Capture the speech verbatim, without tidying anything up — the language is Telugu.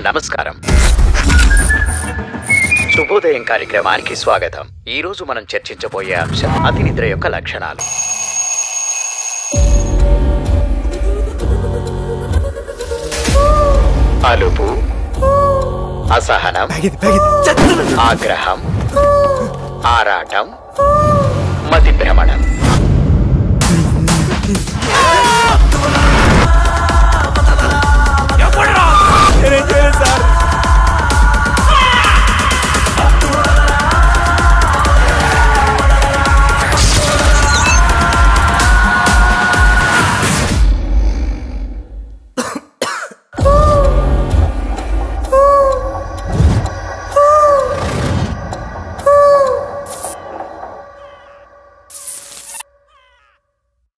నమస్కారం. శుభోదయం కార్యక్రమానికి స్వాగతం. ఈ రోజు మనం చర్చించబోయే అంశం అతి నిద్ర యొక్క లక్షణాలు. అలుపు, అసహనం, ఆగ్రహం, ఆరాటం, మతి భ్రమణం.